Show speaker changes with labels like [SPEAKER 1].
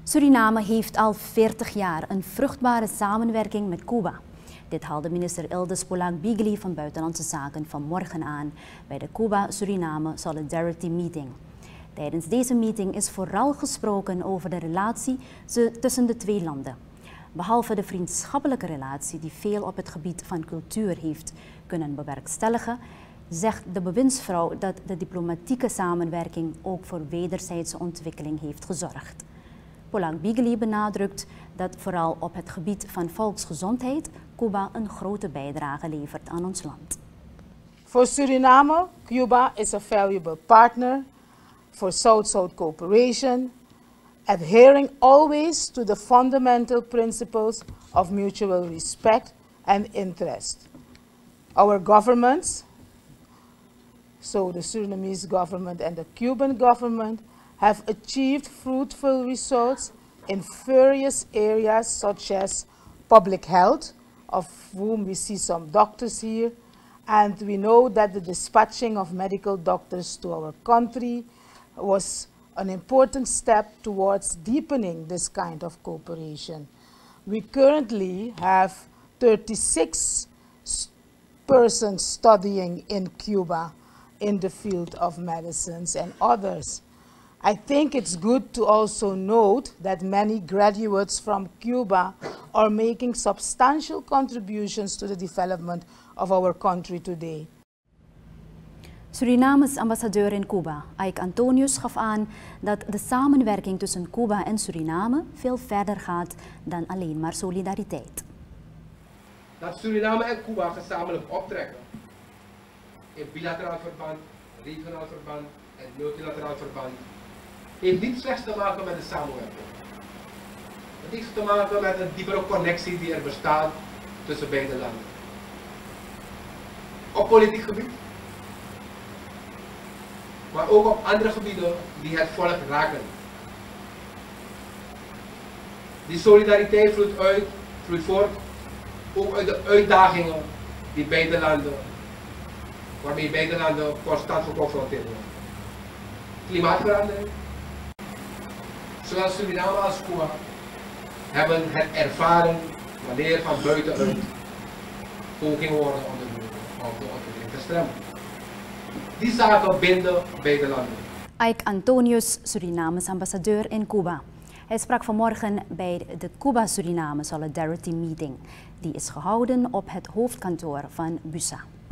[SPEAKER 1] Suriname heeft al 40 jaar een vruchtbare samenwerking met Cuba. Dit haalde minister Ildis Polak-Bigli van Buitenlandse Zaken vanmorgen aan bij de Cuba-Suriname Solidarity Meeting. Tijdens deze meeting is vooral gesproken over de relatie tussen de twee landen. Behalve de vriendschappelijke relatie die veel op het gebied van cultuur heeft kunnen bewerkstelligen, zegt de bewindsvrouw dat de diplomatieke samenwerking ook voor wederzijdse ontwikkeling heeft gezorgd. Polak-Bigli benadrukt dat vooral op het gebied van volksgezondheid Cuba een grote bijdrage levert aan ons land.
[SPEAKER 2] For Suriname, Cuba is a valuable partner for South-South cooperation, adhering always to the fundamental principles of mutual respect and interest. Our governments, so the Surinamese government and the Cuban government, have achieved fruitful results in various areas such as public health, of whom we see some doctors here, and we know that the dispatching of medical doctors to our country was an important step towards deepening this kind of cooperation. We currently have 36 persons studying in Cuba in the field of medicines and others. I think it's good to also note that many graduates from Cuba are making substantial contributions to the development of our country today.
[SPEAKER 1] Surinames ambassadeur in Cuba, Ike Antonius, gaf aan dat de samenwerking tussen Cuba en Suriname veel verder gaat dan alleen maar solidariteit.
[SPEAKER 3] Dat Suriname en Cuba gezamenlijk optrekken in bilateraal verband, regionaal verband en multilateraal verband heeft niet slechts te maken met de samenwerking. Het heeft te maken met een diepere connectie die er bestaat tussen beide landen. Op politiek gebied, maar ook op andere gebieden die het volk raken. Die solidariteit vloeit voort ook uit de uitdagingen die waarmee beide landen constant geconfronteerd worden. Klimaatverandering. Zowel Suriname als Cuba hebben het ervaren wanneer van buitenuit pogingen worden ondernomen om de ontwikkeling te stremmen. Die zaken binden beide landen.
[SPEAKER 1] Ike Antonius, Surinames ambassadeur in Cuba. Hij sprak vanmorgen bij de Cuba-Suriname Solidarity Meeting. Die is gehouden op het hoofdkantoor van BUSA.